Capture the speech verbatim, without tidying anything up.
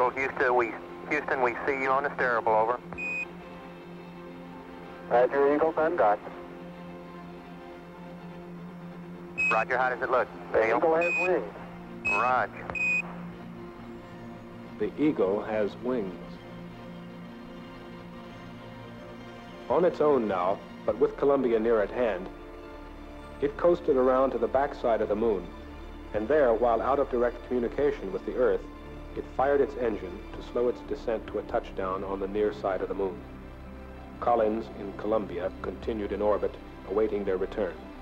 Eagle, Houston, we, Houston, we see you on the steerable, over. Roger, Eagle, undocked. Roger, how does it look? The Neil? Eagle has wings. Roger. The Eagle has wings. On its own now, but with Columbia near at hand, it coasted around to the backside of the moon, and there, while out of direct communication with the Earth, it fired its engine to slow its descent to a touchdown on the near side of the moon. Collins in Columbia continued in orbit, awaiting their return.